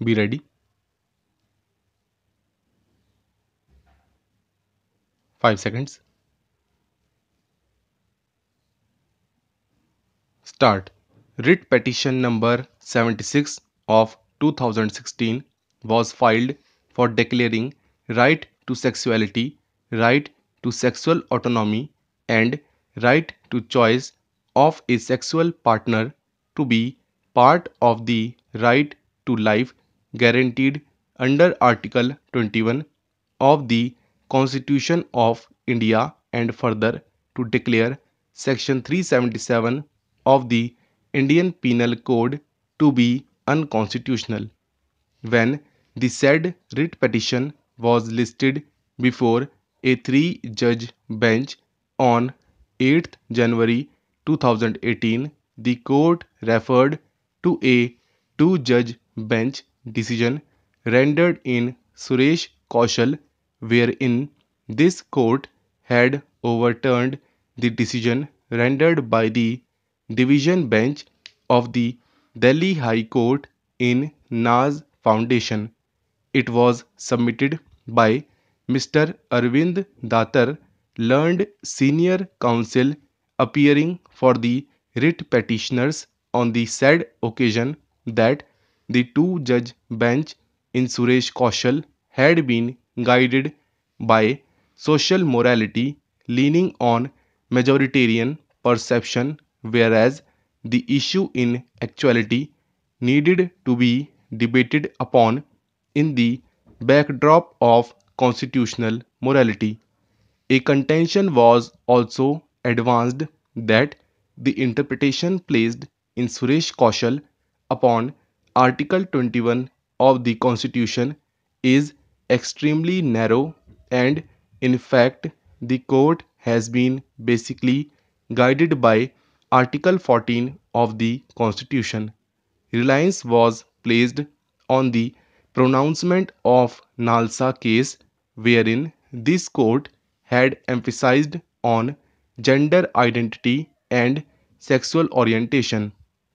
Be ready. 5 seconds. Start. Writ petition number 76 of 2016 was filed for declaring right to sexuality, right to sexual autonomy, and right to choice of a sexual partner to be part of the right to life guaranteed under Article 21 of the Constitution of India, and further to declare Section 377 of the Indian Penal Code to be unconstitutional. When the said writ petition was listed before a three-judge bench on 8th January 2018, the court referred to a two-judge bench decision rendered in Suresh Kaushal, wherein this court had overturned the decision rendered by the division bench of the Delhi High Court in Naz Foundation. It was submitted by Mr. Arvind Datar, learned senior counsel appearing for the writ petitioners on the said occasion, that the two-judge bench in Suresh Kaushal had been guided by social morality leaning on majoritarian perception, whereas the issue in actuality needed to be debated upon in the backdrop of constitutional morality. A contention was also advanced that the interpretation placed in Suresh Kaushal upon Article 21 of the Constitution is extremely narrow, and in fact the court has been basically guided by Article 14 of the Constitution. Reliance was placed on the pronouncement of Nalsa case, wherein this court had emphasized on gender identity and sexual orientation.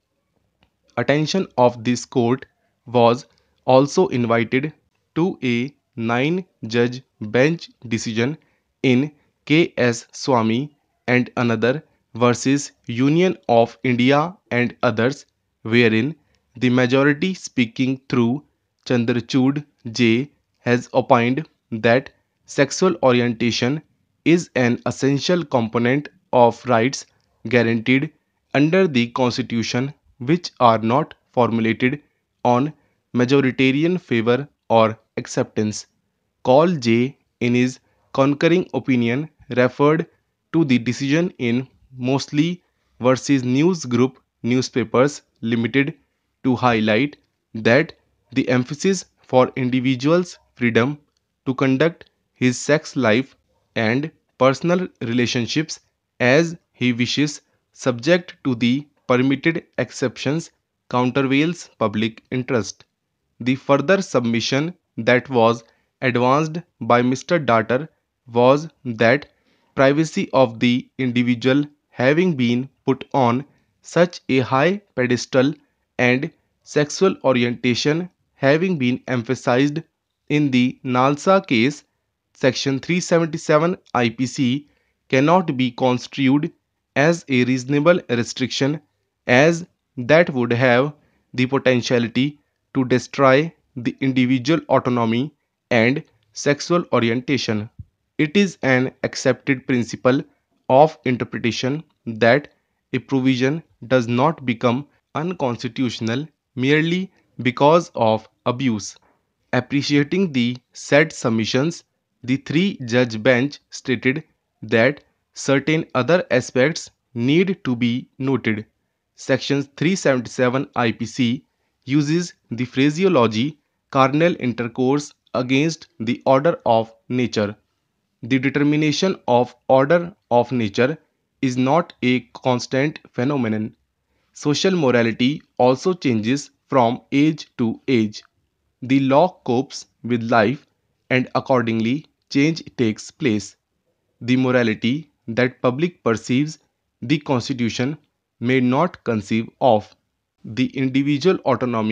Attention of this court was also invited to a 9-judge bench decision in K.S. Swamy and another versus Union of India and others, wherein the majority speaking through Chandrachud J has opined that sexual orientation is an essential component of rights guaranteed under the Constitution, which are not formulated on majoritarian favor or acceptance. Call J, in his concurring opinion, referred to the decision in Mosley versus News Group Newspapers Limited to highlight that the emphasis for individuals' freedom to conduct his sex life and personal relationships as he wishes, subject to the permitted exceptions, countervails public interest. The further submission that was advanced by Mr. Datar was that privacy of the individual having been put on such a high pedestal and sexual orientation having been emphasized in the Nalsa case, Section 377 IPC cannot be construed as a reasonable restriction, as that would have the potentiality to destroy the individual autonomy and sexual orientation. It is an accepted principle of interpretation that a provision does not become unconstitutional merely because of abuse. Appreciating the said submissions, the three-judge bench stated that certain other aspects need to be noted. Section 377 IPC uses the phraseology carnal intercourse against the order of nature. The determination of order of nature is not a constant phenomenon. Social morality also changes from age to age. The law copes with life, and accordingly change takes place. The morality that public perceives the Constitution may not conceive of. The individual autonomy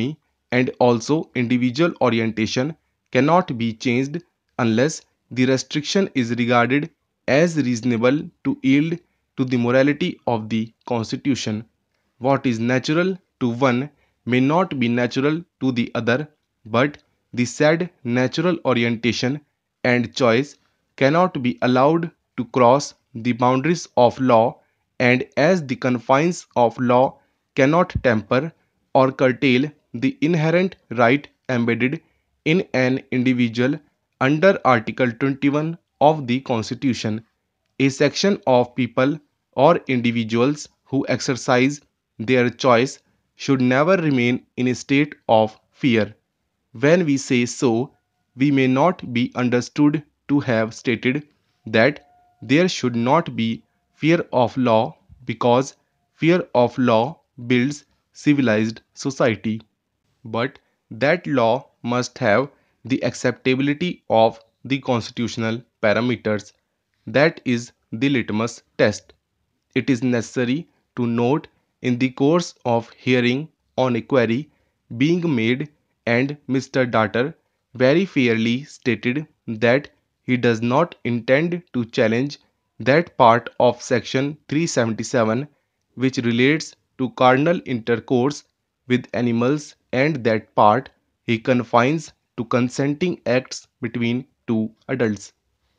and also individual orientation cannot be changed unless the restriction is regarded as reasonable to yield to the morality of the Constitution. What is natural to one may not be natural to the other, but the said natural orientation and choice cannot be allowed to cross the boundaries of law, and as the confines of law cannot temper or curtail the inherent right embedded in an individual under Article 21 of the Constitution, a section of people or individuals who exercise their choice should never remain in a state of fear. When we say so, we may not be understood to have stated that there should not be fear of law, because fear of law builds civilized society, but that law must have the acceptability of the constitutional parameters. That is the litmus test. It is necessary to note in the course of hearing on a query being made, and Mr. Datter very fairly stated that he does not intend to challenge that part of Section 377 which relates to carnal intercourse with animals, and that part he confines to consenting acts between two adults.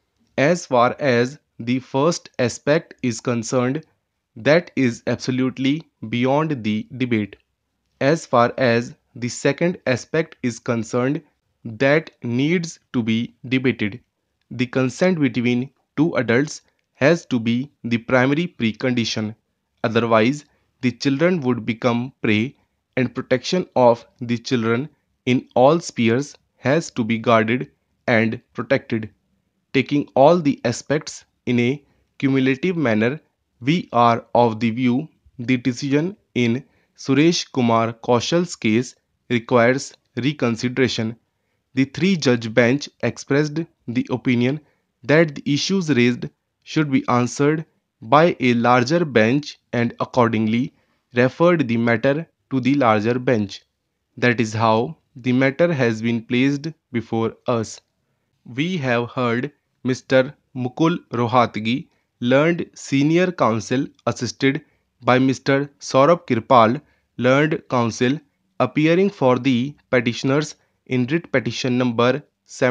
As far as the first aspect is concerned, that is absolutely beyond the debate. As far as the second aspect is concerned, that needs to be debated. The consent between two adults has to be the primary precondition. Otherwise, the children would become prey, and protection of the children in all spheres has to be guarded and protected. Taking all the aspects in a cumulative manner, we are of the view the decision in Suresh Kumar Kaushal's case requires reconsideration. The three-judge bench expressed the opinion that the issues raised should be answered by a larger bench, and accordingly referred the matter to the larger bench. That is how the matter has been placed before us. We have heard Mr. Mukul Rohatgi, learned senior counsel, assisted by Mr. Saurabh Kirpal, learned counsel, appearing for the petitioners in writ petition number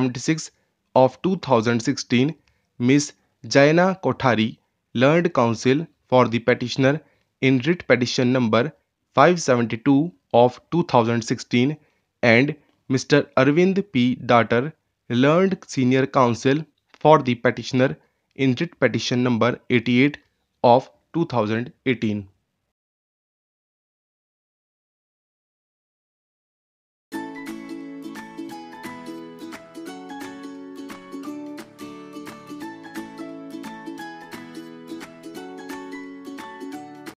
76 of 2016, Ms. Jaina Kothari, learned counsel for the petitioner in writ petition number 572 of 2016, and Mr. Arvind P. Datar, learned senior counsel for the petitioner in writ petition number 88 of 2018.